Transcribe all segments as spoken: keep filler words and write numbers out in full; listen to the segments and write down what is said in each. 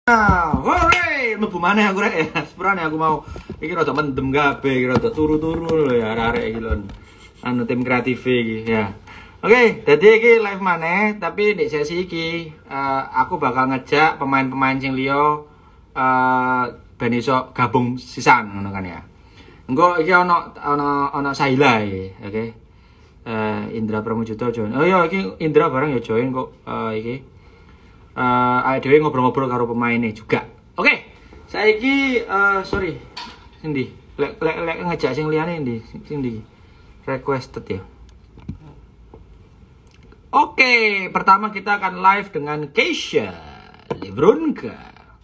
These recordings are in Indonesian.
Nah, hore, mlebu maneh aku rek ya. Sepurane aku mau iki rada mendem kabeh, iki rada turu-turu lho ya arek-arek iki lho. Anu tim kreatif iki ya. Oke, dadi iki live maneh, tapi di sesi iki uh, aku bakal ngejak pemain-pemain sing liya uh, ben iso gabung sisan ngono kan ya. Engko iki ana ana ana Saila iki, oke. Okay? Uh, Indra Pramujuto join. Oh iya iki Indra bareng ya join kok uh, iki. Uh, ayo dewe ngobrol-ngobrol karo pemainnya juga. Oke, okay. Saiki uh, sorry, Cindy, lek lek lek ngejak sing liyane ndi, Cindy, requested ya. Oke, okay. Pertama kita akan live dengan Keisha Lebronka.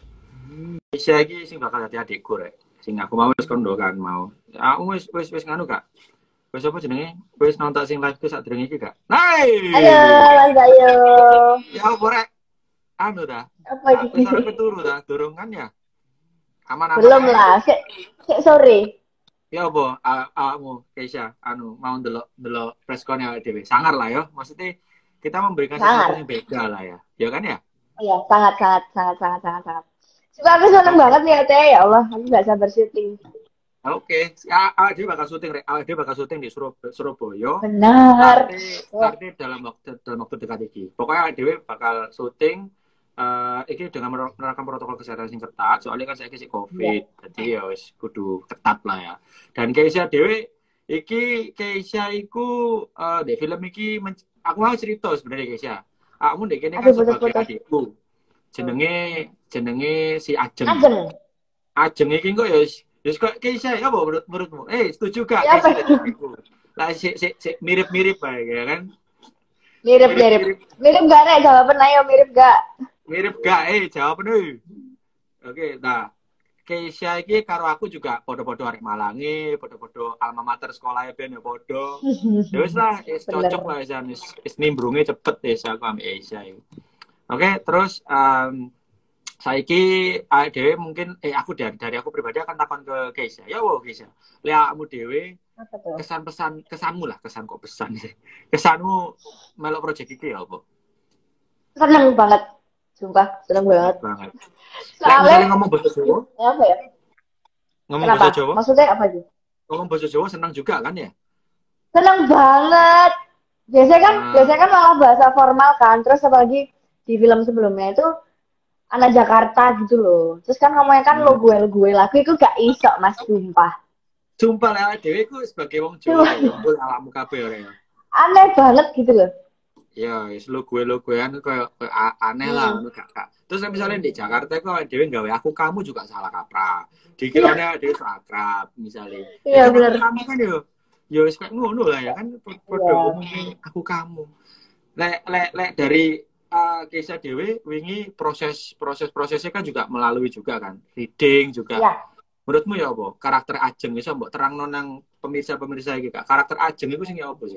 Keisha iki sing bakal dadi adikku rek. Sing aku mau wis kondo kan mau. Aku wis wis wis nganu Kak. Wis apa jenenge? Wis nonton sing live ku sak durung iki Kak. Hai. Halo, Mas Bayu. Ya apa rek? Anu dah, apa wis arep turu dah, durung kan ya? Aman-aman. Belum lah, sik sik sore. Ya apa, awakmu Keisha, anu mau ndelok ndelok preskon ya dhewe. Sangar lah ya, maksudnya kita memberikan sesuatu yang beda lah ya. Ya kan ya? Iya, sangat sangat sangat sangat sangat sangat. Coba aku seneng banget nih Teh, ya Allah, aku gak sabar syuting. Oke, okay. Awak dhewe bakal syuting rek, awak dhewe bakal syuting di Surabaya. Benar. Nanti dalam waktu dalam waktu dekat iki. Pokoknya awak dhewe bakal syuting Uh, iki dengan menerapkan protokol kesehatan sing ketat, soalnya kan saya kasih covid, yeah. Jadi ya wis kudu ketat lah ya. Dan Keisha dewe, iki Keisha iku uh, di film iki, aku mau cerita sebenarnya Keisha. Aku dek kene kan sebagai adikku, jenenge jenenge si Ajeng. Ajeng. Ajeng iki kok ya, ya kok Keisha ya apa menurut menurutmu? Eh setuju gak? Ya, Keisha lah si, si, si, mirip-mirip lah ya kan? Mirip-mirip. Mirip gak nek jawaban ayo mirip gak? Mirip gak eh jawab nih. Oke, nah Keisha iki karo aku juga podo-podo arek Malangi, podo-podo alma mater sekolah ya ben ya podo. Ya wis lah, wis cocok lah wis wis nimbrunge cepet wis aku ambek Keisha iki. Oke, terus um, saiki awake dhewe mungkin eh aku dari dari aku pribadi akan takon ke Keisha. Ya wo Keisha. Lihat kamu dhewe kesan-pesan kesanmu lah, kesan kok pesan sih. Kesanmu melok project iki ya apa? Seneng banget. Sumpah, seneng banget. Banget. Soalnya ngomong bahasa Jawa. Apa ya? Ngomong Kenapa? bahasa Jawa. Maksudnya apa sih? Ngomong bahasa Jawa senang juga kan ya? Seneng banget. Biasanya kan, nah. biasanya kan malah bahasa formal kan. Terus apalagi di film sebelumnya itu anak Jakarta gitu loh. Terus kan ngomongnya kan hmm. lo gue lo gue lagu itu gak iso Mas, sumpah. Sumpah lah, dewe ku sebagai wong Jawa, ngomong alamu kabeh ya. Aneh banget gitu loh. Ya, wis lo gue lo guean kayak aneh lah ngono gak kak. Terus misalnya di Jakarta itu dhewe gawe aku kamu juga salah kaprah. Dikirane dhewe akrab misalnya. Iya bener. Kamu kan yo yo wis kayak ngono lah ya kan padha umumnya aku kamu. Lek lek lek dari uh, Keisha dhewe wingi proses proses prosesnya kan juga melalui juga kan. Reading juga. Ya. Menurutmu ya apa? Karakter Ajeng iso mbok terangno nang pemirsa-pemirsa iki Kak. Karakter Ajeng iku sing ya apa sih?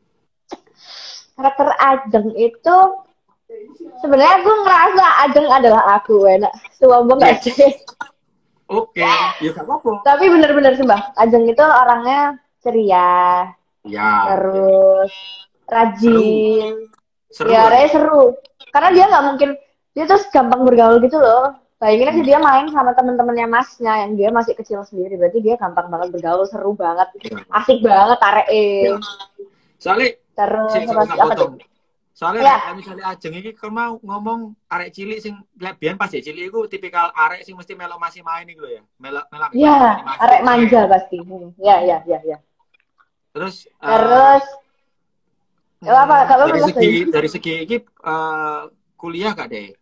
Karakter Ajeng itu sebenarnya aku ngerasa Ajeng adalah aku, enak. Sombong gak sih? Oke, ya gak apa-apa. Tapi bener-bener sih, Mbak. Ajeng itu orangnya ceria. Ya. Terus rajin. Seru. Ya, raya seru. Karena dia nggak mungkin, dia tuh gampang bergaul gitu loh. Bayangin aja dia main sama temen-temennya masnya yang dia masih kecil sendiri. Berarti dia gampang banget bergaul, seru banget. Asik banget, tarik eh. Soalnya terus si, apa, apa tuh? Soalnya ya. misalnya Ajeng ini kalau mau ngomong arek cilik sing lebihan pas ya cilik itu tipikal arek sing mesti melok masih main gitu ya. Melok melok. Iya, arek manja pasti. Ya, ya, ya, ya. Terus terus uh, ya apa kalau dari segi dari, dari segi ini uh, kuliah gak deh?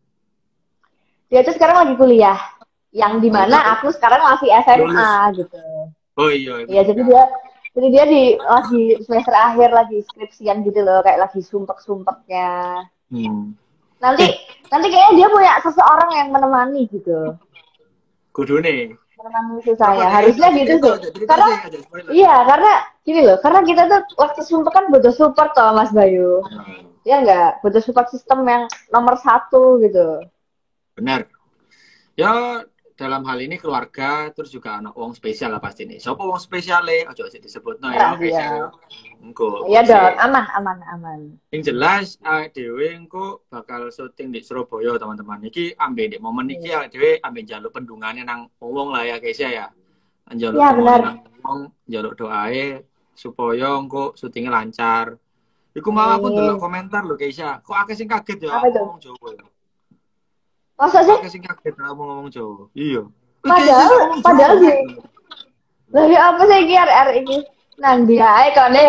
Dia tuh sekarang lagi kuliah. Yang dimana aku sekarang masih S M A gitu. Oh iya. Iya, jadi dia Jadi dia di lagi semester akhir lagi skripsian gitu loh, kayak lagi sumpek-sumpeknya. Hmm. Nanti nanti kayaknya dia punya seseorang yang menemani gitu. Kudu nih. Menemani saya. Harusnya gitu sih. Karena iya, karena gini loh, karena kita tuh waktu sumpek kan butuh support toh Mas Bayu. Hmm. Ya enggak, butuh support sistem yang nomor satu gitu. Benar. Ya dalam hal ini keluarga terus juga anak wong spesial lah pasti nih. Siapa wong spesial e? Ojo sik disebutno ya. Rahasia. Engko. Iya dong, aman, aman, aman. Yang jelas awake dhewe engko bakal syuting di Surabaya, teman-teman. Iki ambe di momen iki awake dhewe ambe njaluk pendungane nang wong lah ya, guys ya. Njaluk Iya, benar. wong, njaluk doae supaya engko syutingnya lancar. Iku mau aku Amin. delok komentar lho, Keisha. Kok akeh sing kaget ya Apa itu? ngomong Jawa. Masa sih? Akeh sing kaget ngomong ngomong Jawa. Iya. Padahal, padahal sih. Lah ya apa sih iki R R iki? Nang dia ae kone.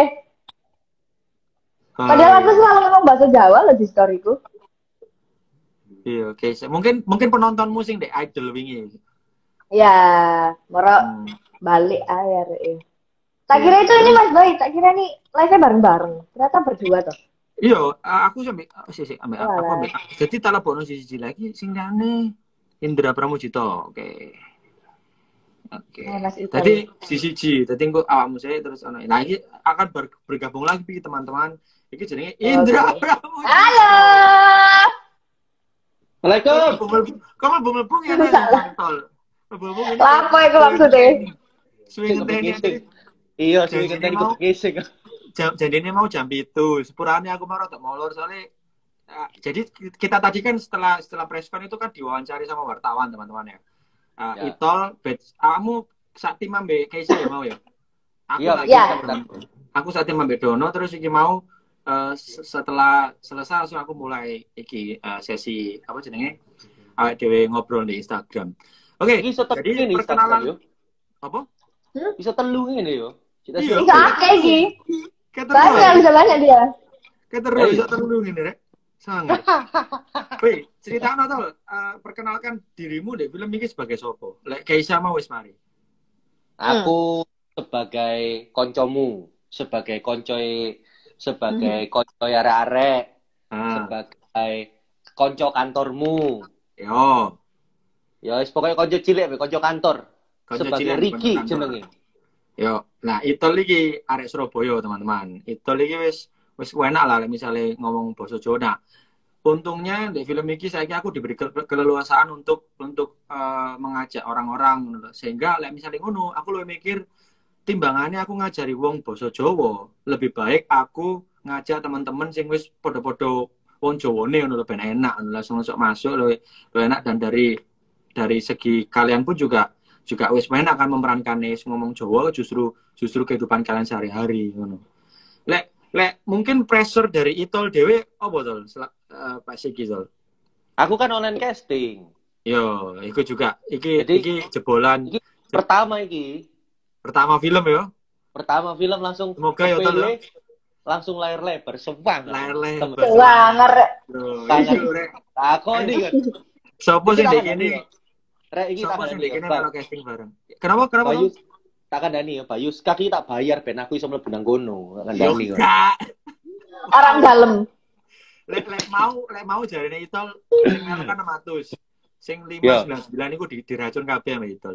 Padahal aku selalu ngomong bahasa Jawa loh di storyku. Iya, oke. Mungkin mungkin penontonmu sing dek idol wingi. Ya, moro Hmm. balik ae R R. Tak kira itu ini Mas Boy, tak kira nih live-nya bareng-bareng. Ternyata berdua tuh. Iya, aku sampe oh, sih sih ambek Walah. aku ambek. Jadi tak lebokno siji lagi sing liyane Indra Pramujito. Oke. Oke. Nah, Mas Ito. Tadi siji, tadi engko awakmu saya terus ono. Nah, iki akan ber- bergabung lagi Pi, teman-teman. Iki jenenge Indra Oke. Pramujito. Halo. Assalamualaikum. Kamu mlebu ya Salah. tol. Mlebu ngene. Lapo iku maksudnya? Swing ngenteni. Iya, sih Jadi ngenteni mau- kepekisik. Jam jadi ini mau jam itu. Sepurane aku mau rotok molor soalnya uh, jadi kita tadi kan setelah setelah preskon itu kan diwawancari sama wartawan teman-teman ya. Uh, Ya. Itol, bet, kamu saat tim ambek Keisha ya mau ya? Aku Iya, saat Iya. tim ambek- aku saat tim ambek Dono terus iki mau uh, setelah selesai langsung aku mulai iki uh, sesi apa jenenge awake dhewe ngobrol di Instagram. Oke, Iki iso telu jadi ngene perkenalan yo. apa? Iso telu ngene yo. Cita Iya. Bisa akeh iki. Keterus. Banyak, bisa banyak dia. Keterus Hey. iso telu ngene rek. Sangat. Wih, ceritakan tol, uh, perkenalkan dirimu deh film ini sebagai sopo. Lek Keisha mau wis mari. Aku sebagai koncomu, sebagai koncoy sebagai koncoy arek-arek, Ah, sebagai konco kantormu. yo, Ya wis pokoke konco cilik, konco kantor. Konco Sebagai cilik, Ricky konco kantor. jenenge. yo. Nah, itu lagi arek Surabaya, teman-teman. Itu lagi wis wis enak lah lek misale ngomong basa Jawa. Nah, untungnya di film ini saya aku diberi ke- keleluasaan untuk untuk eh, mengajak orang-orang ngono lho. Sehingga lek misale ngono, aku lebih mikir timbangannya aku ngajari wong basa Jawa, lebih baik aku ngajak teman-teman sing wis podo-podo wong Jawane ngono lho ben enak ngono, langsung masuk masuk lebih, lebih enak dan dari dari segi kalian pun juga juga wis enak kan memerankan ngomong Jawa justru justru kehidupan kalian sehari-hari ngono. Lek lek mungkin pressure dari Itol dhewe apa tol? Sel- eh, Pak Sigi tol. Aku kan online casting. Yo, iku juga iki Jadi- iki jebolan Iki pertama iki, pertama film ya. pertama film langsung Semoga ya, Tol, kepilih, langsung layar lebar, sewang. Layar lebar. Wanger. Loh, Sangat. iki rek. Aku nih kan. Sopo sing Iki dek tak kene? kandani, Rek iki tak Sopo sing kandani, dek kene Bang. melo casting bareng. Kenapa? Kenapa? Bayu tak kandani ya, Bayu. Kaki tak bayar ben aku iso mlebu nang kono. Tak Yo, kandani kok. enggak. Orang dalam. Lek lek mau lek mau jarene Itol sing melu kan enam ratus. Sing Yo. lima sembilan sembilan iku di, diracun kabeh sama Itol.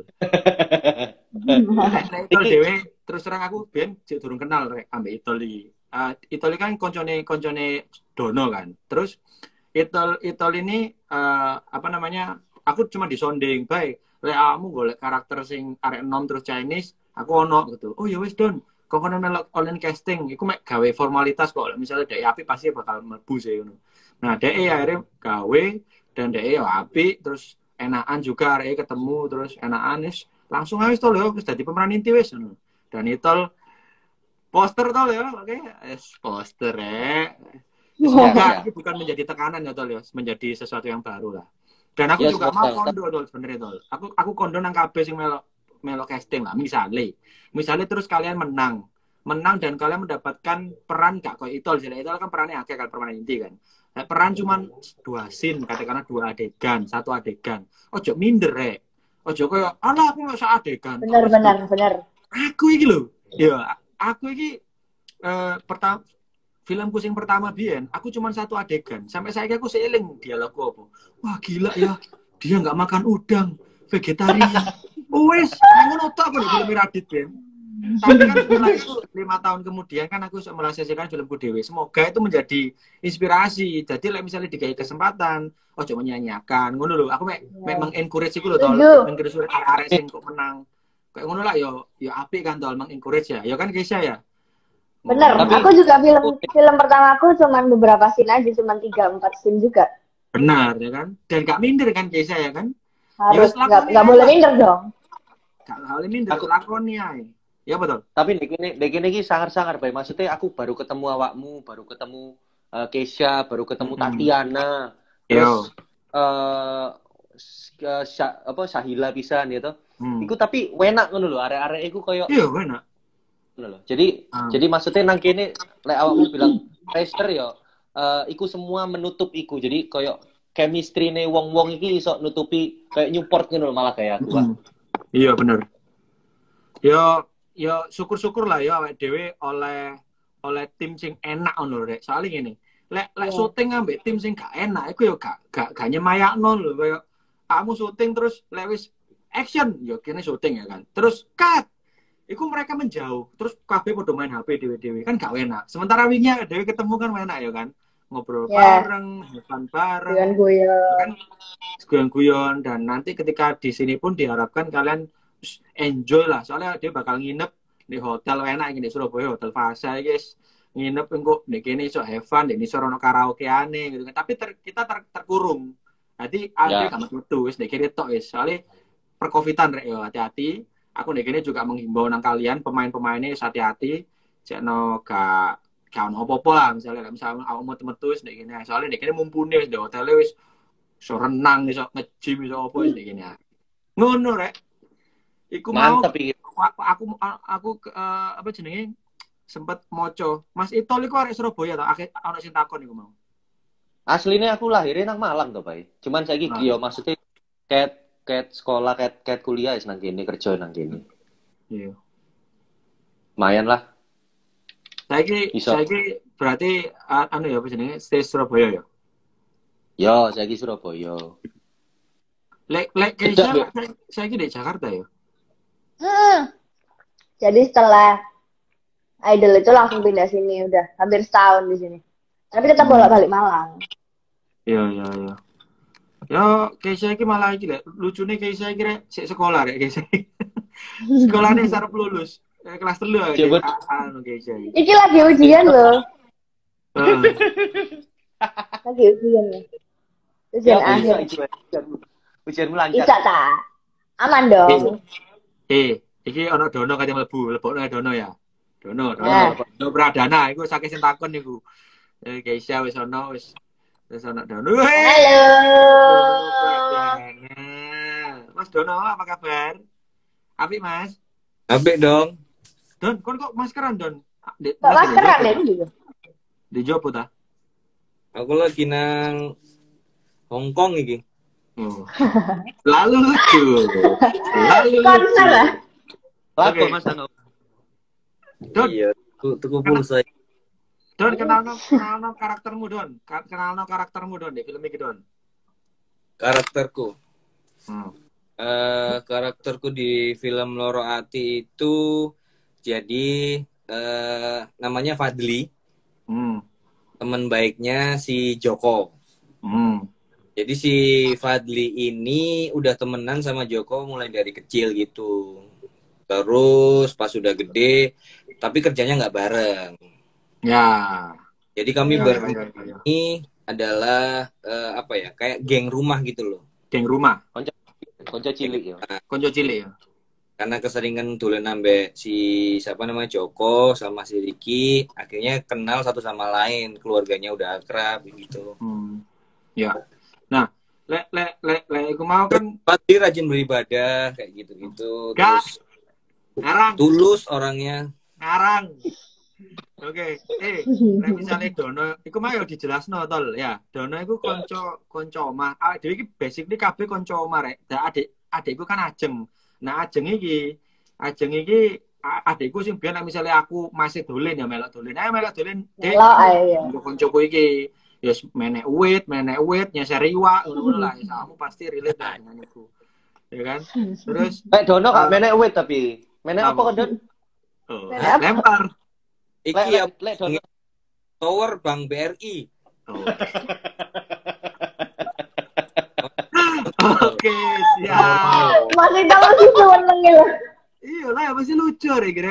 Lek lek Itol dhewe terus terang aku ben jek durung kenal rek ambek Itol iki. Ah, Itol iki kan koncone koncone Dono kan. Terus Itol Itol ini eh, apa namanya? Aku cuma disonding, baik. Lek kamu golek karakter sing arek enom terus Chinese, aku ono gitu. Oh ya wis Don, kok kono melok online casting, iku mek gawe formalitas kok. Lek misalnya dek apik pasti bakal mlebu sih ngono. Nah, dek akhirnya gawe dan dek ya apik terus enakan juga arek ketemu terus enakan wis langsung aja tol ya wis dadi pemeran inti wis ngono. Dan Itol poster tol ya, oke. Es poster eh. Semoga ini bukan menjadi tekanan ya tol ya, menjadi sesuatu yang baru lah. Dan aku Ya, juga semoga. mau kondo tol sebenarnya tol. Aku aku kondo nang kabeh sing melo melo casting lah. Misalnya, misalnya terus kalian menang, menang dan kalian mendapatkan peran gak kok Itol. Jadi Itol kan perannya akeh kan peran inti kan. Nah, peran cuman dua scene, katakanlah dua adegan, satu adegan. Ojo minder rek. Ojo koyo alah aku nggak usah adegan. Benar, benar, benar. Aku iki lho. Ya, aku iki eh pertama filmku sing pertama biyen, aku cuma satu adegan. Sampai saya aku seiling dialogku apa. Wah gila ya, dia nggak makan udang, vegetarian. Oh wes, ngono tok aku di film Radit Ben. Tapi kan setelah itu lima tahun kemudian kan aku merealisasikan filmku dewe. Semoga itu menjadi inspirasi. Jadi like, misalnya dikai kesempatan, oh cuma nyanyiakan, ngono lho. Aku mek mek mengencourage iku lho tol, mengencourage arek sing kok menang. Kayak ngono lah yo yo apik kan tol mengencourage ya. Ya kan Keisha ya. Bener, Tapi- aku juga film film pertama aku cuman beberapa scene aja, cuman tiga empat scene juga. Benar ya kan. Dan gak minder kan Keisha ya kan. Harus Ya, nggak lakoni nggak aja. boleh minder dong. Gak boleh minder, Aku- lakoni ae. Ya betul. Tapi dek ini dek ini ki sangar-sangar bae. Maksudnya aku baru ketemu awakmu, baru ketemu uh, Keisha, baru ketemu Mm-mm. Tatiana. Yo. Terus eh uh, Sya- apa Sahila pisan gitu. Hmm. Iku tapi enak ngono lho, arek-arek iku koyo Iya enak. ngono lho. Jadi Ah. jadi maksudnya nang kene lek awakmu bilang Racer yo eh iku semua menutup iku. Jadi koyo chemistry-ne wong-wong iki iso nutupi kayak Newport ngono lho malah kayak aku, Pak. Hmm. Iya bener. Yo yo syukur-syukur lah ya awake dhewe oleh oleh tim sing enak ngono rek. Soale ngene, lek lek Iya. syuting ambek tim sing gak enak iku yo gak gak gak nyemayakno lho koyo kamu syuting terus lek wis action yo kene syuting ya kan. Terus cut. Iku mereka menjauh, terus kabeh padha main H P dhewe-dhewe kan gak enak. Sementara wingi dhewe ketemu kan enak ya kan. Ngobrol Ya. bareng, makan bareng. Dengan gue ya. Kan guyon-guyon dan nanti ketika di sini pun diharapkan kalian enjoy lah soalnya dia bakal nginep di hotel enak ini di Surabaya hotel Fasa guys nginep engko di kene iso have fun di sore ono karaokeane gitu kan tapi ter, kita ter, terkurung jadi ada Ya. gak metu wis di kene tok wis soalnya perkovitan rek yo hati-hati aku di kene juga menghimbau nang kalian pemain-pemainnya wis hati-hati jekno gak gak ono apa-apa lah misalnya misalnya awak mau metu wis di kene soalnya di kene mumpuni wis di hotel wis iso renang iso nge-gym iso apa wis di kene ngono rek iku mau Mantep iki. aku aku, aku uh, apa jenenge sempet moco Mas Itol iku arek Surabaya ta akeh ana sing takon iku mau Aslinya aku lahirnya nang Malang to, Pak. Cuman saiki Nah. yo maksudnya ket ket sekolah, ket ket kuliah wis nang kene, kerja nang kene. iya Lumayan lah. saiki Iso. saiki berarti uh, anu ya apa jenenge stay Surabaya ya Yo, saiki Surabaya. lek lek Tidak, Keisha saiki di Jakarta ya Hmm. Jadi setelah Idol itu langsung pindah sini, udah hampir setahun di sini. Tapi tetap bolak-balik Malang. iya iya iya ya Keisha iki malah iki lek lucune Keisha iki rek sik sekolah rek Keisha sekolahnya sarep lulus eh, kelas telu ya Coba. anu Keisha iki Iki lagi ujian loh, Heeh. lagi ujian nih. Ujian Ya, akhir. bisa, ujian- Ujianmu lancar. Bisa tak? Aman dong. Eh, iki ana dono kate mlebu, lebokno ya dono ya. Dono, dono, Ya. dono Pradana iku saking sing takon niku. Eh, Keisha wis ana wis wis ana dono. Hei, Halo. Dono Pradana. Mas Dono, apa kabar? Apik, Mas? Apik dong. Don, kon kok maskeran, Don? Di, Kok maskeran ya itu juga? Di Jopo ta? Aku lagi nang Hong Kong iki. Oh. Lalu lucu. Lalu Konser lucu. lah. Lagu Oke. Mas Ano. Don, Iya, tuku, tuku pulsa. Don kenalno kenalno karaktermu, Don. Ka- Kenalno karaktermu, Don, di film iki, Don. Karakterku. Hmm. Eh, karakterku di film Loro Ati itu jadi eh, namanya Fadli, Hmm. teman baiknya si Joko. Hmm. Jadi si Fadli ini udah temenan sama Joko mulai dari kecil gitu. Terus pas udah gede, tapi kerjanya nggak bareng. Ya. Jadi kami Ya, berempat ya, ya, ya. ini adalah eh, apa ya, kayak geng rumah gitu loh. Geng rumah, Konco cilik ya. konco cilik ya. Karena keseringan dolen ambek si siapa namanya Joko sama si Ricky, akhirnya kenal satu sama lain, keluarganya udah akrab gitu. Hmm. Ya. Nah, lek lek lek lek aku mau kan Fadli rajin beribadah kayak gitu-gitu. Gak. Terus ngarang, tulus orangnya. ngarang. Oke, eh, lek misalnya Dono, iku mau yo dijelasno tol ya. Dono iku konco konco omah. Awake dhewe iki basically kabeh konco omah rek. Nah, adik adikku kan Ajeng. Nah, Ajeng iki, Ajeng iki a- adikku sing biyen nek misalnya aku masih dolen ya melok dolen. Ayo melok dolen. Dek. Melok, ayo, ya. Untuk koncoku iki ya menek uwit, menek uwit, nyeser iwak, ngono-ngono lah. Ya, kamu pasti relate lah dengan itu. Ya kan? Terus Eh Dono kak menek wit tapi. Menek apa Apa? kan Don? Oh, Lempar. lempar. Iki Lek ya lek lek dono. tower Bank B R I. Oh. Oke, siap. Masih tahu sih seneng ya. Iya lah, masih lucu deh, kira.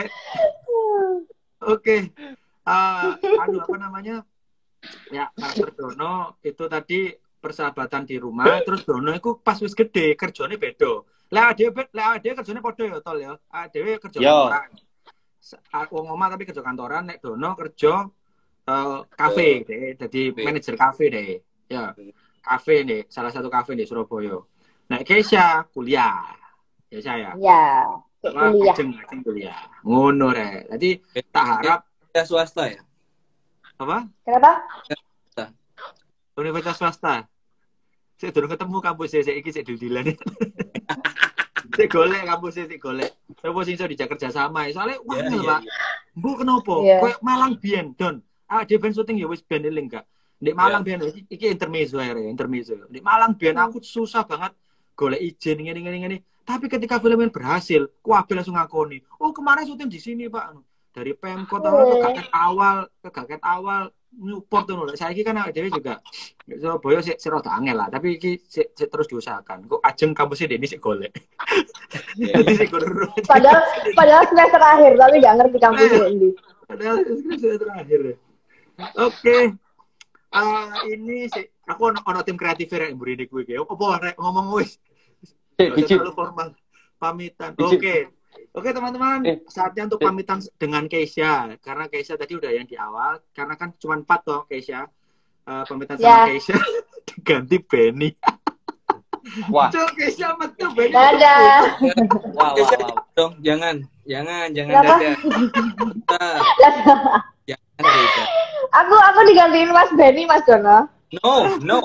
Oke. Ah, aduh apa namanya? Ya, karakter Dono itu tadi persahabatan di rumah, terus Dono itu pas wis gede, kerjanya beda. Lah dhewe lah dhewe kerjane padha ya tol ya. Dhewe kerja Yo. kantoran. Aku ngomong tapi kerja kantoran, nek Dono kerja uh, kafe deh, jadi manajer kafe deh. Ya. Kafe nih, salah satu kafe di Surabaya. Nek Keisha kuliah. Ya saya. Ya, Wah, kuliah. ajeng ajeng kuliah. Ngono rek. Jadi tak harap Ya swasta ya. apa? Kenapa? Universitas swasta. Saya durung ketemu kampus saya iki sik didilan. Sik golek kampus sik golek. Sopo sing iso dijak kerja sama. Soale wangel, Pak. Mbok kenapa? Iya. Kayak Malang biyen, Don. Ah, dia ben syuting ya wis ben eling gak. Di Malang biyen iki, iki intermezzo ae, intermezzo. Di Malang biyen aku susah banget golek izin ngene ngene ngene. Tapi ketika filmnya berhasil, kuabe langsung ngakoni. Oh, kemarin syuting di sini, Pak. Dari Pemkot Oh. ke gaket awal, ke gaket awal Newport tuh lho. Saiki kan dhewe juga Surabaya sik sik rada angel lah, tapi iki sik sik terus diusahakan. Kok ajeng kampusnya Deni sik golek. Jadi sik guru. Padahal padahal semester akhir tapi nggak ngerti kampus ini. Padahal sudah terakhir. Oke. Ah, ini sih aku ono, ono tim kreatif rek mburi kuwi iki. Apa rek ngomong wis. Eh, biji. Terlalu formal. Pamitan. Biji. Oke. Oke teman-teman, Eh. saatnya untuk Eh. pamitan dengan Keisha. Karena Keisha tadi udah yang di awal, karena kan cuma empat toh Keisha. Eh, pamitan sama Ya. Keisha diganti Benny. Wah. Cuk, Keisha metu Benny. Dadah. Wah, wah, Keisha, wah. dong, jangan, jangan, jangan Kenapa? dadah. Bentar. Jangan Keisha. Aku aku digantiin Mas Benny, Mas Dono. No, no.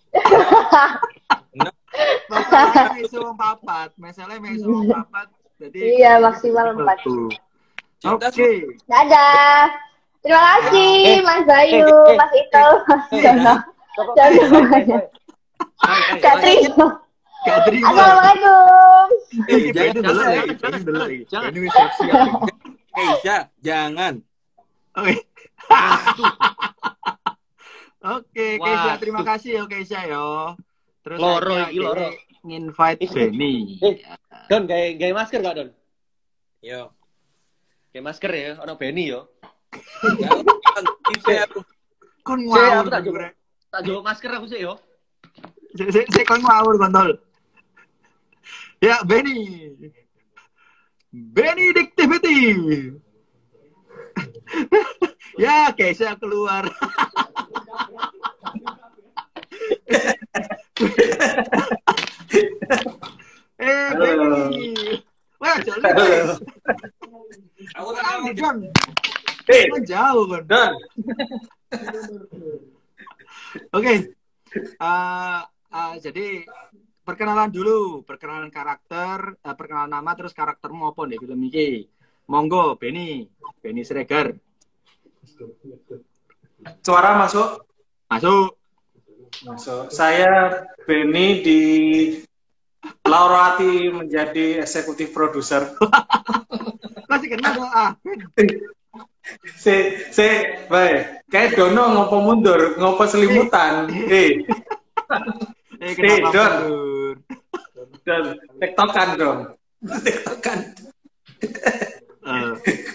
No. Masalahnya meso wong papat, masalahnya meso wong papat. Jadi Iya, maksimal empat. Cinta Oke. Dadah. Terima kasih Eh, Mas Bayu, eh, eh, Mas Ito, Mas eh, Dono. Dan semuanya. Kak Trio. Gak terima. Assalamualaikum. Eh, Jangan, Benny dulu jangan, lagi, jangan, Benny dulu lagi. jangan. Benny wis siap-siap. Keisha, jangan. Oke. Oke, Keisha, Waduh. terima kasih ya Keisha yo. Terus Loro saya iki, loro. nginvite Benny. Eh. Don, gawe gawe masker gak, Don? Yo. Gawe masker ya, ono Benny yo. Jangan, Keisha aku. Kon Saya ngawur aku tak gue. jawab. Tak jawab masker aku sih yo. Sik sik sik kon ngawur kontol. Ya, Benny. Benny Dictivity. Ya, Keisha keluar. Eh, Benny. Wah, jauh. Aku Ah, tak mau. John. Eh, Kan jauh kan. Don. Oke. Eh, eh, jadi perkenalan dulu, perkenalan karakter, eh, perkenalan nama terus karaktermu apa nih film ini. Monggo, Benny, Benny Siregar. Suara masuk. Masuk. Masuk. Saya Benny di Laurati menjadi eksekutif produser. Masih kenal dong, ah. Se, se, baik. Kayak Dono ngopo mundur, ngopo selimutan. Eh, Eh, kenapa Eh, Don. mundur? dan tektokan dong. Tektokan. Eh,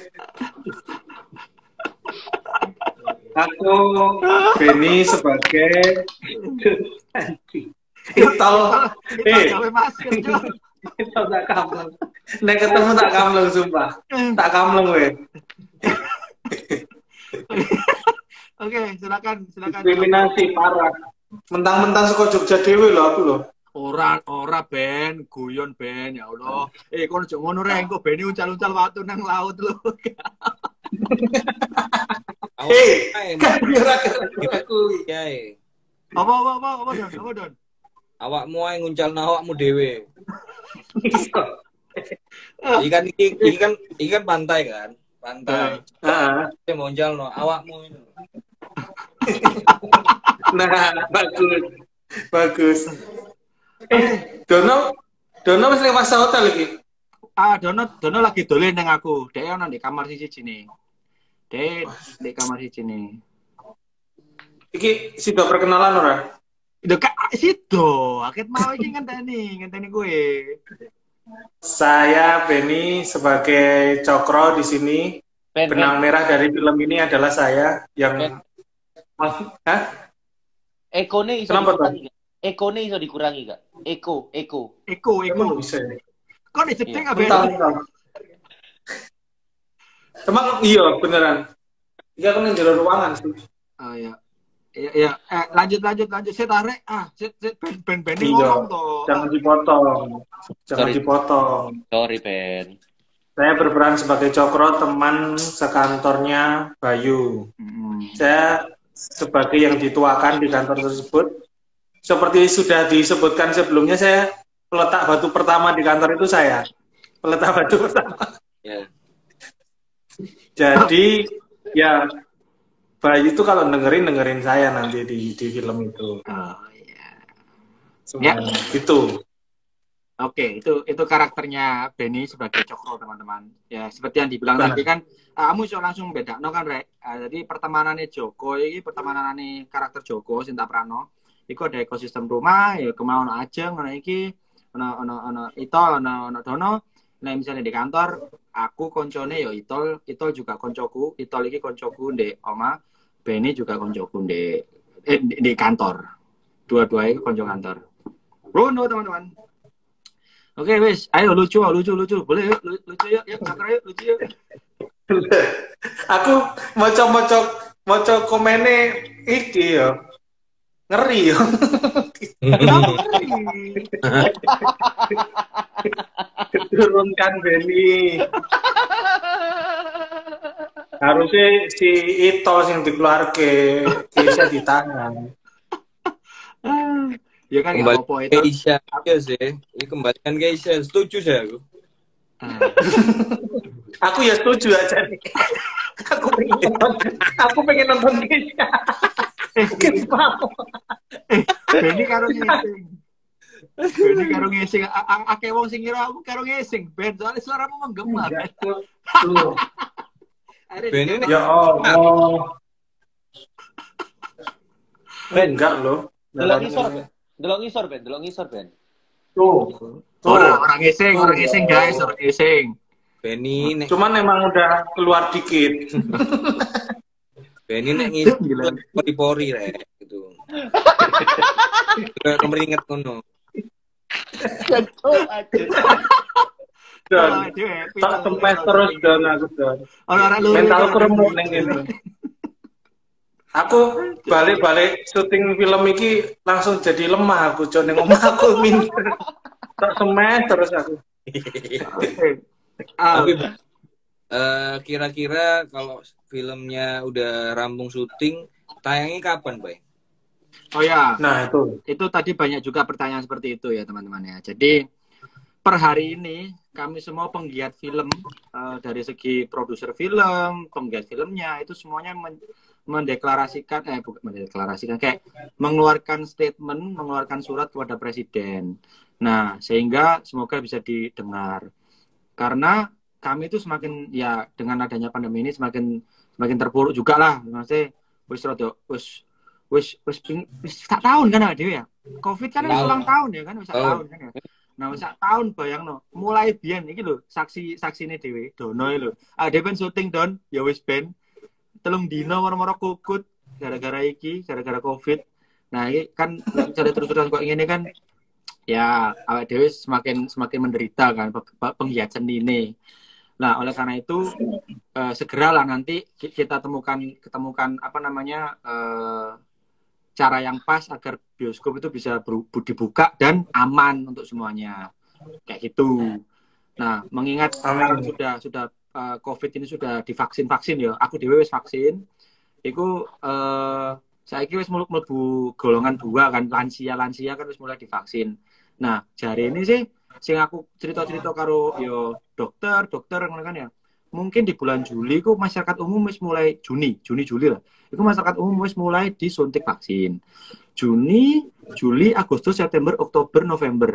Aku Benny sebagai itu tahu. Kita Eh, gawe masker, John. itu tak kamleng. Nek ketemu tak kamleng sumpah. Tak kamleng weh. Oke, silakan, silakan. Diskriminasi parah. Mentang-mentang suka Jogja dewe loh aku loh. Ora, ora Ben, guyon Ben, ya Allah. Eh, kon ojo ngono rek, kok Benny uncal-uncal watu nang laut lho. Aku Eh, main. kan biar aku. Ya, eh. Apa apa apa apa Don? Apa Don? Awakmu ae nguncalno awakmu dhewe. Iki kan iki, iki kan iki kan pantai kan? Pantai. Nah, Saya mau nguncalno awakmu itu. nah, bagus. Bagus. Eh, Dono, Dono masih lewat hotel lagi. ah Dono Dono lagi dolen nang aku. Dek ono di kamar siji nih. Dek di kamar siji nih. Iki sudah perkenalan ora? Udah kak situ, akhir mau iki ngenteni, ngenteni gue. Saya Benny sebagai Cokro di sini. Ben, Benang merah dari film ini adalah saya yang Ben. Hah? Ekone iso Kenapa, dikurangi gak? Ekone iso dikurangi gak? Eko, Eko. Eko, Eko. Emang bisa ya? Kok diceting Iya. apa? Entah, entah. Emang iya beneran. Iya kan yang di ruangan sih. Oh iya. Iya, iya. Eh, lanjut, lanjut, lanjut. Saya tarik. Ah, saya, saya ben, ben, ben Iya. ngomong toh. Jangan dipotong. Jangan Sorry. dipotong. Sorry, Ben. Saya berperan sebagai Cokro, teman sekantornya Bayu. Hmm. Saya sebagai yang dituakan di kantor tersebut. Seperti sudah disebutkan sebelumnya, saya peletak batu pertama di kantor itu saya. Peletak batu pertama. Ya. Jadi ya Bayu itu kalau dengerin dengerin saya nanti di di film itu. Oh iya. Semuanya. Itu. Oke, itu itu karakternya Benny sebagai Cokro, teman-teman. Ya, seperti yang dibilang Benar. tadi kan, ah, kamu iso langsung beda, no kan, Rek? Ah, jadi pertemanannya Joko, ini pertemanannya karakter Joko, Sinta Prano. Iku ada ekosistem rumah, ya kemauan aja, ngono iki, ono ono ono itu, ono ono Dono. Nah, misalnya di kantor, aku koncone yo Itol, Itol juga koncoku, Itol iki koncoku di oma, Benny juga koncoku di eh, di, di kantor. Dua-duanya konco kantor. Rono, teman-teman. Oke, wes, ayo lucu, lucu, lucu, boleh yuk, lu- lucu yuk, yuk, kantor yuk, lucu yuk. Aku mocok-mocok mocok komene iki yo. Ngeri yo. Kenapa ngeri? Turunkan Benny. Harusnya si Ito yang dikeluarke, bisa di tangan. Ah, ya kan Kembali nggak apa-apa ke itu. Isya ya sih. Ini kembalikan ke Isya. Setuju saya aku. Ah, Aku ya setuju aja nih. Aku pengen nonton, aku pengen nonton Kisha. Mungkin mau. Benny karo ngesing. Benny karo ngesing. A- a- Akeh wong sing ngira aku karo ngesing. Ben, soalnya suaramu menggema. Tuh. Akhirnya Benny dia- nih. Ya Allah. Ben. Enggak loh. Delok ngisor, Ben. Delok ngisor, Ben. Delok ngisor, Ben. Tuh. Tuh. Orang orang ngesing, orang ngesing guys, orang ngesing. Benny nek Cuman emang udah keluar dikit. Benny nek ngisi Gila. pori-pori rek gitu. Kayak kemeringet kono. Dan Oh, dia happy tak tuh. tempes terus dan aku dan Orang-orang lucu. mental remuk neng gitu. Aku balik-balik syuting film iki langsung jadi lemah aku jon ning omah aku minder. Tak semes terus aku. Ah, Tapi eh, kira-kira kalau filmnya udah rampung syuting, tayangnya kapan, Bay? oh ya, Nah, itu. itu tadi banyak juga pertanyaan seperti itu ya teman-teman ya. Jadi per hari ini kami semua penggiat film eh, dari segi produser film, penggiat filmnya itu semuanya men- mendeklarasikan eh bukan mendeklarasikan kayak mengeluarkan statement, mengeluarkan surat kepada presiden. Nah, sehingga semoga bisa didengar. Karena kami itu semakin ya dengan adanya pandemi ini semakin semakin terpuruk juga lah. Maksudnya wis rada wis wis wis ping- wis sak tahun kan ada ya. Covid kan wis Tahun. ulang tahun ya kan wis sak Tahun. tahun kan ya. Nah, wis sak tahun bayangno. Mulai biyen iki lho saksi saksine dhewe Dono iki lho. Ade ben syuting Don ya wis ben telung dino moro-moro kukut gara-gara iki, gara-gara Covid. Nah, ini kan misalnya terus-terusan kok ngene kan ya awak dhewe semakin semakin menderita kan pe- pe- penggiat seni ini. Nah, oleh karena itu eh, segeralah nanti ki- kita temukan ketemukan apa namanya eh, cara yang pas agar bioskop itu bisa beru- dibuka dan aman untuk semuanya. Kayak gitu. Nah, mengingat sekarang sudah sudah eh, Covid ini sudah divaksin-vaksin ya. Aku dhewe wis vaksin. Iku eh saiki wis muluk mlebu golongan dua kan lansia-lansia kan wis mulai divaksin. Nah, jari ini sih sing aku cerita-cerita karo yo dokter, dokter ngono kan ya. Mungkin di bulan Juli ku masyarakat umum wis mulai Juni, Juni Juli lah. Iku masyarakat umum wis mulai disuntik vaksin. Juni, Juli, Agustus, September, Oktober, November.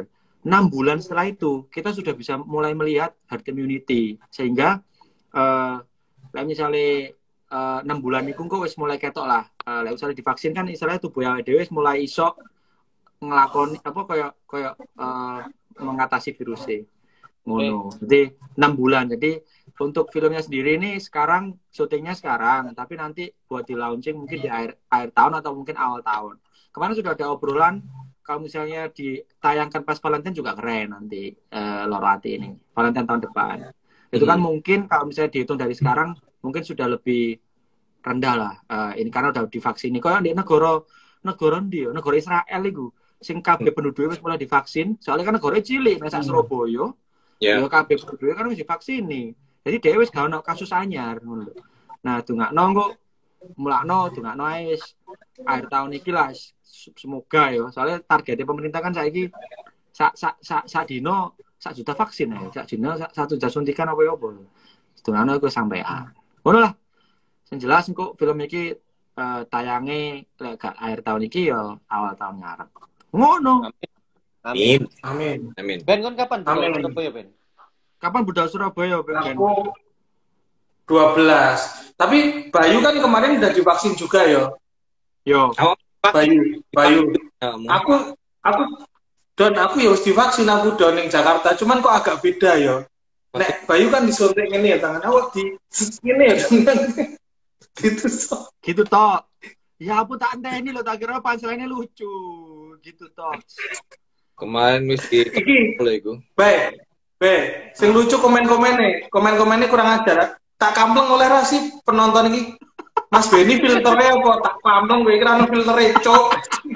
enam bulan setelah itu kita sudah bisa mulai melihat herd immunity, sehingga eh uh, misalnya uh, enam bulan itu kok wis mulai ketok lah. Uh, misalnya divaksin kan istilahnya tubuh yang dhewe mulai iso ngelakoni apa kayak kayak uh, mengatasi virusnya. Ngono. Jadi enam bulan. Jadi untuk filmnya sendiri ini sekarang syutingnya sekarang, tapi nanti buat di launching mungkin di akhir akhir tahun atau mungkin awal tahun. Kemarin sudah ada obrolan kalau misalnya ditayangkan pas Valentine juga keren nanti uh, Loro Ati ini. Valentine tahun depan. Itu kan mungkin kalau misalnya dihitung dari sekarang mungkin sudah lebih rendah lah. Uh, ini karena udah divaksin. Kalau di negara negara ndi negara Israel itu sing kabeh penduduknya wis mulai divaksin, soalnya kan negara cilik, nek Surabaya. Ya, yeah. Kabeh penduduknya kan wis divaksin nih. Jadi dhewe wis gak ono kasus anyar ngono lho. Nah, dongakno kok mulakno dongakno ae wis akhir tahun iki lah semoga ya. Soalnya targetnya pemerintah kan saiki sak sak sak sak dino sak juta vaksin ya. Sak dino satu juta suntikan apa apa. Dongakno iku sampean. Ngono lah. Sing jelas kok film iki uh, tayange lek gak akhir tahun iki ya awal tahun ngarep. Ngono. Amin. Amin. Amin. Ben kon kapan budal Surabaya, Ben? Kapan budal Surabaya, Ben? Aku dua belas. Tapi Bayu kan kemarin udah divaksin juga ya. Yo. Bayu, Bayu. Aku aku Don aku ya harus divaksin aku Don yang Jakarta, cuman kok agak beda ya. Nek Bayu kan disuntik ngene ya tangan awak di ngene ya. Gitu toh. Gitu toh. Ya aku tak enteni lo, tak kira panselannya lucu. Gitu toh. Kemarin wis di iku. Baik. Baik, sing lucu komen-komene. Komen-komennya kurang ajar. Tak kampleng oleh rasi penonton iki. Mas Beni filternya apa? Tak kampleng kowe kira ono filtere, cuk.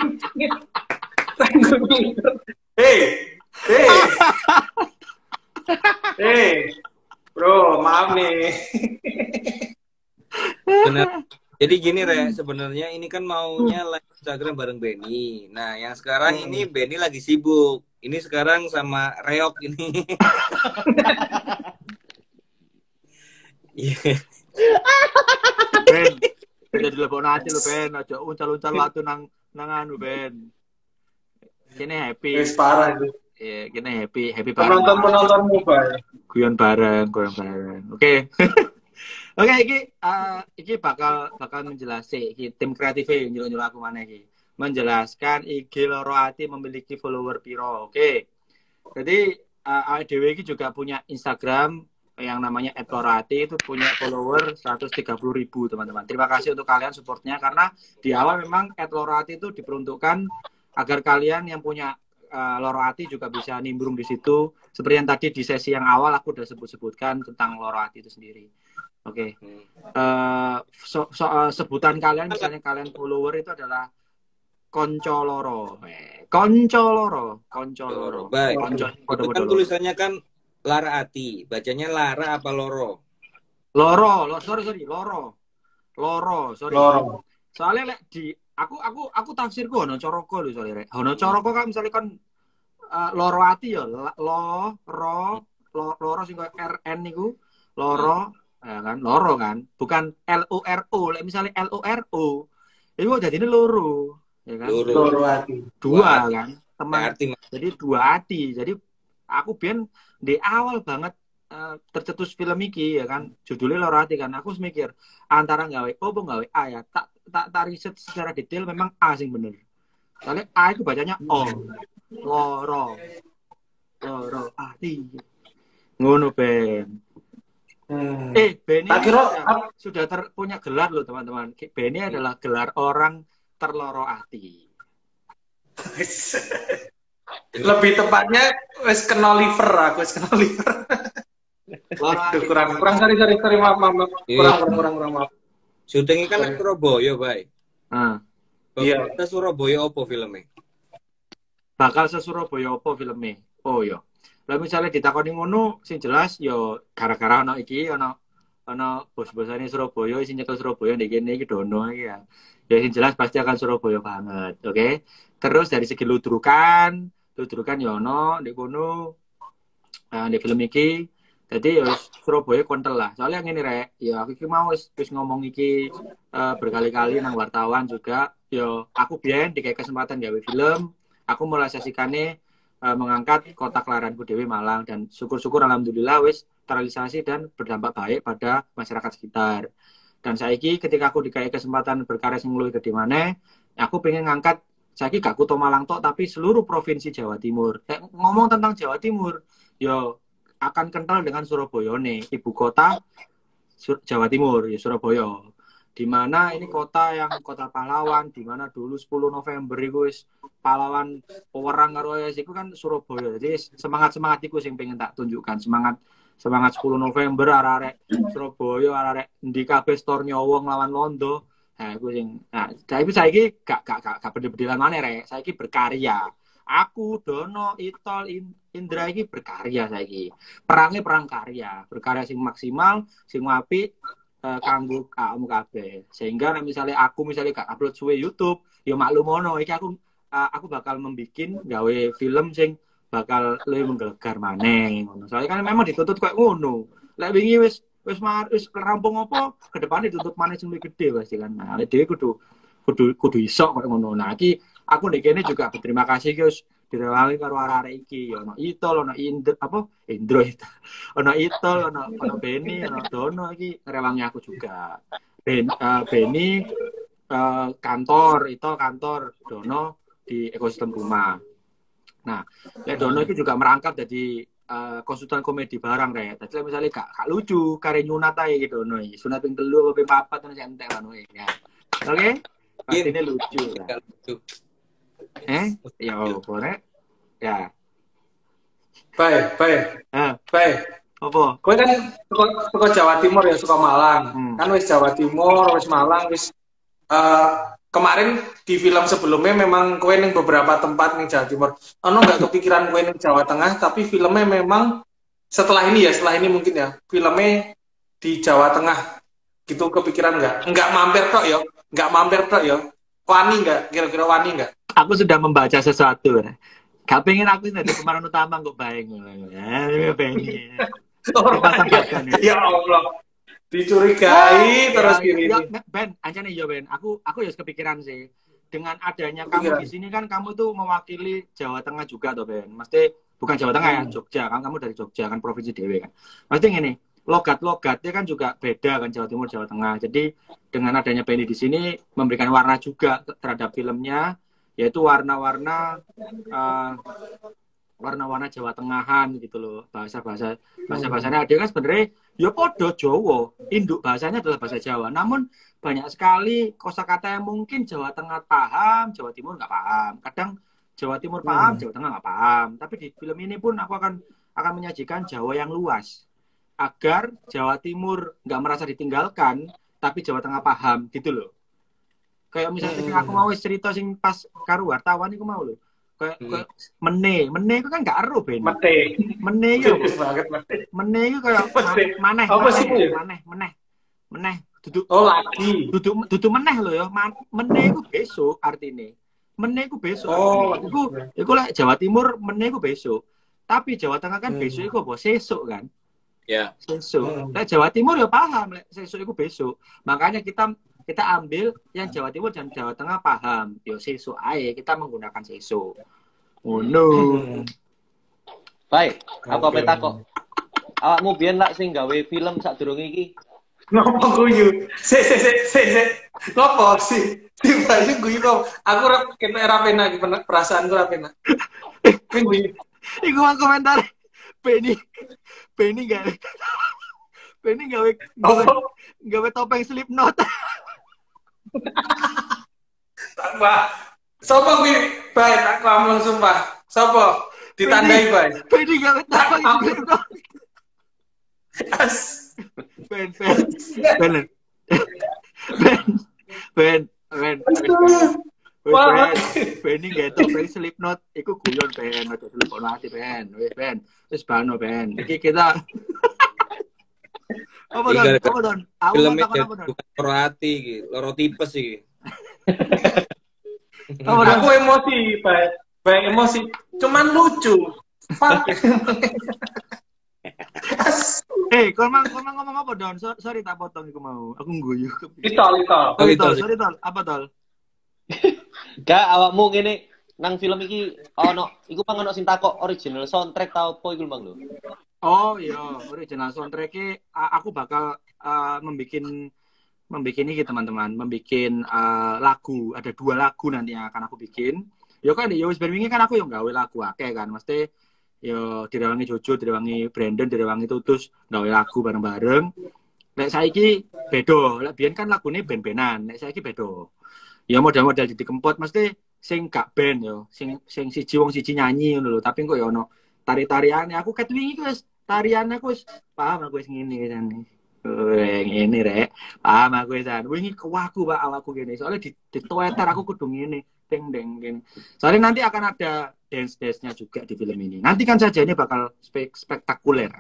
Hei. Hei. Hei. Bro, maaf nih. Bener. Jadi gini Re, sebenarnya ini kan maunya live Instagram bareng Benny. Nah, yang sekarang hmm. ini Benny lagi sibuk. Ini sekarang sama Reok ini. Iya. Ben, udah dilebokno ati lho Ben, aja uncal-uncal waktu nang nang anu Ben. Kene happy. Wis parah itu. Iya, kene happy, happy bareng. Penonton-penontonmu Pak. Guyon bareng, guyon bareng. Oke. Oke, iki uh, iki bakal bakal menjelaskan iki tim kreatifnya nyuruh-nyuruh aku mana iki. Menjelaskan I G Loro Ati memiliki follower piro. Oke. Jadi uh, A D W iki juga punya Instagram yang namanya et loro ati, itu punya follower seratus tiga puluh ribu teman-teman. Terima kasih untuk kalian supportnya karena di awal memang et loro ati itu diperuntukkan agar kalian yang punya uh, Loro Ati juga bisa nimbrung di situ. Seperti yang tadi di sesi yang awal aku udah sebut-sebutkan tentang Loro Ati itu sendiri. Oke. Okay. Uh, so, so, uh, sebutan kalian misalnya kalian follower itu adalah Konco Loro. Eh, Konco Loro, Konco Loro. Baik. Konco. Itu kan tulisannya kan Lara Ati. Bacanya Lara apa Loro? Loro, lo, sorry sorry, Loro. Loro, sorry. Loro. Soalnya lek di aku aku aku tafsirku ono coroko lho soalnya rek. Ono coroko kan misalnya kan uh, Loro Ati ya, lo, ro, lo, loro sing koyo R N niku, Loro, ya kan, Loro kan, bukan L O R O. Lek misalnya L O R O, itu dadine loro, ya kan? Loro, loro ati. Dua kan, teman. Arti, jadi dua ati. Jadi aku biyen di awal banget uh, tercetus film iki ya kan, judulnya Loro Ati kan. Aku mikir antara gawe O apa gawe A ya. Tak tak tak riset secara detail memang A sing bener. Soalnya A itu bacanya O. Loro. Loro Ati. Ngono Ben. Hmm. Eh, Benny sudah, sudah ter, punya gelar loh teman-teman. Benny adalah gelar orang terloro ati. Lebih tepatnya wis kena liver aku, wis kena liver. Aduh, kurang kurang sorry sorry sorry maaf maaf. Kurang kurang kurang kurang maaf. Syutingnya kan di Surabaya, Bay. Heeh. Iya. Kita Surabaya opo filmnya? Bakal se Surabaya opo filmnya? Oh iya. Lah misalnya ditakoni ngono sing jelas yo gara-gara ana iki ana ana bos-bosane Surabaya sing nyekel Surabaya ndek kene iki dono iki ya. Ya sing jelas pasti akan Surabaya banget, oke? Okay? Terus dari segi ludrukan, ludrukan yo ono ndek kono. Nah, di film iki jadi ya Surabaya kontel lah. Soalnya ngene rek, ya aku iki mau wis wis ngomong iki uh, berkali-kali nang wartawan juga. Yo aku biyen dikasih kesempatan gawe film, aku merealisasikannya uh, mengangkat kota kelahiranku Dewi Malang dan syukur-syukur alhamdulillah wis terrealisasi dan berdampak baik pada masyarakat sekitar. Dan saiki ketika aku dikai kesempatan berkarya sing luwih gede maneh, aku pengen ngangkat saiki gak Kuto Malang tok tapi seluruh provinsi Jawa Timur. Kayak ngomong tentang Jawa Timur, yo akan kental dengan Surabaya nih, ibu kota Sur Jawa Timur, ya Surabaya. Di mana ini kota yang kota pahlawan, di mana dulu sepuluh November itu wis pahlawan orang karo iku kan Surabaya. Jadi semangat-semangat iku sing pengen tak tunjukkan, semangat semangat sepuluh November arek-arek Surabaya, arek-arek endi kabeh store nyowong lawan Londo. Nah, iku sing nah, saiki saiki gak gak gak, gak bedel-bedelan maneh rek. Saiki berkarya. Aku Dono, Itol, Indra iki berkarya saiki. Perangnya perang karya, berkarya sing maksimal, sing apik. Uh, kanggo kamu kabeh sehingga nek misalnya aku misalnya gak upload suwe YouTube ya maklum mono iki aku uh, aku bakal membikin gawe film sing bakal luwih menggelegar maneh ngono. Soalnya kan memang dituntut kayak ngono. Lek wingi wis wis wis rampung apa kedepane dituntut maneh sing luwih gede pasti kan. Nah, dhewe kudu kudu kudu iso kayak ngono. Nah, iki aku ndek kene juga berterima kasih Gus direwangi karo arek-arek iki ono Itol ono Indra apa Indro itu ono Itol ono ono Beni ono Dono iki ngerewangi aku juga Ben uh, Beni uh, kantor Itol kantor Dono di ekosistem rumah. Nah lek Dono itu juga merangkap jadi uh, konsultan komedi barang rek. Dadi misalnya gak, gak lucu kare nyunat ae gitu Dono iki sunat ping telu apa ping papat terus entek ngono ya. Oke pastinya lucu kan? Eh, ya boleh, ya. Baik, baik, Ah, baik. apa? Kowe kan suka, suka Jawa Timur ya, suka Malang. Hmm. Kan wis Jawa Timur, wis Malang, wis uh, kemarin di film sebelumnya memang kowe ning beberapa tempat ning Jawa Timur. Ono nggak kepikiran kowe ning Jawa Tengah, tapi filmnya memang setelah ini ya, setelah ini mungkin ya, filmnya di Jawa Tengah. Gitu kepikiran nggak? Nggak mampir tok ya, nggak mampir tok ya. Wani nggak? Kira-kira wani nggak? Aku sudah membaca sesuatu. Gak pengen aku jadi pemeran utama kok bayang. Ya, pengen. Ya Allah. Dicurigai ya, terus ya, gini. ya, Ben, ancane ya Ben. Aku aku ya kepikiran sih. Dengan adanya kamu di sini kan kamu tuh mewakili Jawa Tengah juga toh Ben. Mesti bukan Jawa Tengah ya, Jogja kan kamu dari Jogja kan provinsi dewe kan. Mesti ngene. Logat-logatnya kan juga beda kan Jawa Timur, Jawa Tengah. Jadi dengan adanya Benny di sini memberikan warna juga terhadap filmnya, yaitu warna-warna uh, warna-warna Jawa Tengahan gitu loh, bahasa-bahasa bahasa-bahasanya ada kan sebenarnya ya podo Jawa, induk bahasanya adalah bahasa Jawa. Namun banyak sekali kosakata yang mungkin Jawa Tengah paham, Jawa Timur nggak paham. Kadang Jawa Timur paham, Jawa Tengah nggak paham. Tapi di film ini pun aku akan akan menyajikan Jawa yang luas. Agar Jawa Timur nggak merasa ditinggalkan, tapi Jawa Tengah paham, gitu loh. Kayak misalnya hmm. aku mau cerita sing pas karo wartawan iku mau lho. Kayak hmm. mene, mene iku kan gak ero ben. Mene. Mene iku banget mene. Mene iku kayak maneh, apa sih maneh, meneh. Meneh, duduk. Oh, lagi. Duduk duduk meneh lho ya. Mene iku besok artine. Mene iku besok. Oh, iku iku lek Jawa Timur mene iku besok. Tapi Jawa Tengah kan hmm. besok iku apa? Sesuk kan. Ya. Sesuk. Hmm. Lek Jawa Timur ya paham lek sesuk iku besok. Makanya kita kita ambil yang Jawa Timur dan Jawa Tengah paham. Yo sesuk ae kita menggunakan sesuk. Oh no. Hmm. Baik, aku okay. Peta kok. Awakmu biyen lak sing gawe film sadurunge iki. Ngopo guyu? Se se se se se. Ngopo sih? Si Bayu guyu kok. Aku ora kena ra penak iki perasaanku ra penak. Ping guyu. Iku komentar. Benny, Benny gawe, Benny gawe, gawe, gawe topeng Slipknot. Tambah, sopo kuwi bae tak ngomong sumpah. Sopo? Ditandai bae. Benny gawe topeng Slipknot. As. Ben, Ben, Ben, Ben, Ben, Ben. Ben, Benny gawe topeng Slipknot, iku guyon Ben, aja Slipknot ati Ben, wis Ben. Wis bano Ben. Iki kita apa don? Apa don? Aku mau takon apa don? Loro ati iki, loro tipes iki. Aku emosi, baik. Baik emosi. Cuman lucu. Eh, kau mang kau mang ngomong apa don? Sorry tak potong iku mau. Aku ngguyu. Itol, itol. Oh, itol. Sorry tol. Apa tol? Gak awakmu ngene nang film iki ono iku pang ono sing takok original soundtrack ta opo iku Bang lho. Oh iya, original soundtrack aku bakal uh, membikin membikin ini teman-teman, membikin uh, lagu, ada dua lagu nanti yang akan aku bikin. Ya kan ya wis wingi kan aku yang gawe lagu akeh kan, mesti yo direwangi Jojo, direwangi Brandon, direwangi Tutus gawe lagu bareng-bareng. Nek saiki beda, lek biyen kan lagune ben-benan, nek saiki beda. Ya modal-modal Didi Kempot mesti sing gak band yo, sing sing siji wong siji nyanyi ngono lho, tapi kok ya ono tari-tariane. Aku ket wingi wis tarian aku wis paham aku wis ngene jane. Eh ngene rek. Paham aku wis jan. Wingi kewaku Pak awakku ngene. Soalnya di ditoeter aku kudu ngene, deng deng ngene. Soalnya nanti akan ada dance-dance-nya juga di film ini. Nantikan saja ini bakal spek spektakuler.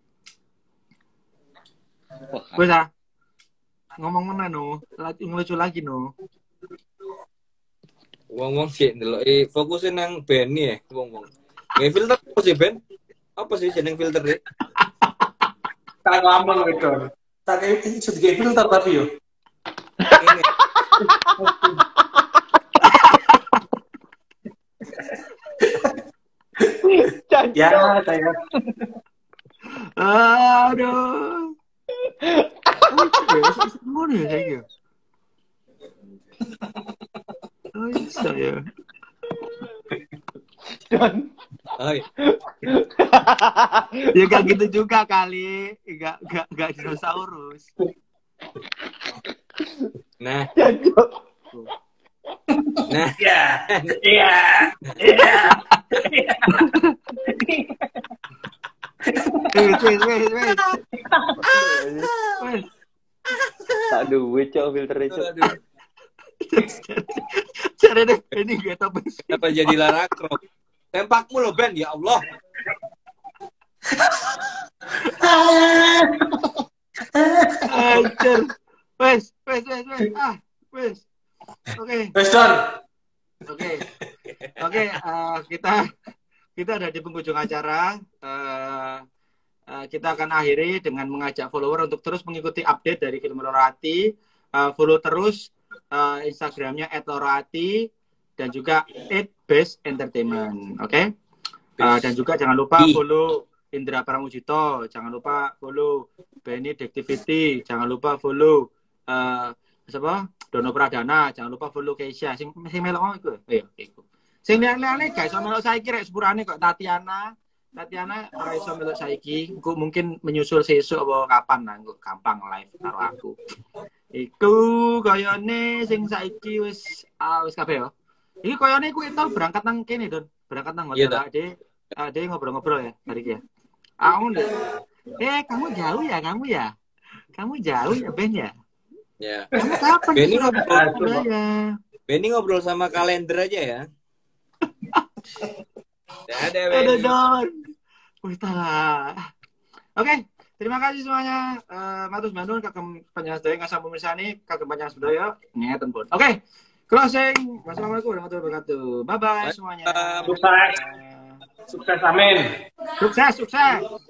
Wis ah. Ngomong mana no? Ngelucu lagi no. Wong-wong sih ndeloki fokusin nang Benny ya, wong-wong. Nge filter apa sih Ben? Apa sih jeneng filter deh? Tak ngomong gitu. Tak kayak ini sudah kayak filter tapi yo. Ya, saya. Aduh. Mana ya saya? Oh, saya. Dan Hai. Ya gak gitu juga kali, gak gak gak dinosaurus. Nah, ya Cok. nah, Iya. Iya. Iya. Wes wes wes wes. Wes. Tak duwe Cok filter Cok. aduh, Cara deh ini gak tau bersih. kenapa jadi Lara Croft? Tempakmu loh Ben, ya Allah. Anjir. Wes wes wes wes. Ah, wes. Oke. Wes Don. Oke. Oke, eh, kita kita ada di penghujung acara. Eh, eh, kita akan akhiri dengan mengajak follower untuk terus mengikuti update dari film Lorati. Eh, follow terus eh, Instagramnya et lorati dan juga et best entertainment. Oke. Okay? Uh, dan juga jangan lupa follow Indra Pramujito, jangan lupa follow Benny Activity, jangan lupa follow uh, siapa? Dono Pradana, jangan lupa follow Keisha. Sing sing melok iku. Iya, iku. Sing liane-liane guys, melok saiki rek sepurane kok Tatiana. Tatiana ora iso melok saiki, engko mungkin menyusul sesuk apa kapan nah, engko gampang live karo aku. Iku koyone sing saiki wis ah, wis kabeh yo. Iki koyone kuwi tau berangkat nang kene, Don. Berangkat nang hotel Iya, Ade. Ade ngobrol-ngobrol ya hari ya. Aku nih. Eh, kamu jauh ya, kamu ya? Kamu jauh ya, Ben ya? Ya. Kamu kapan Benny sih ngobrol, Surabaya? Benny ngobrol sama kalender aja ya. Ada Ada Benny. Don. Wih, talah. Oke, terima kasih semuanya. Uh, Matur Bandung kagem panjenengan sedaya ngasam pemirsani kagem panjenengan sedaya ngeten pun. Oke. Closing. Wassalamualaikum warahmatullahi wabarakatuh. Bye bye semuanya. Sukses. Sukses amin. Sukses, sukses.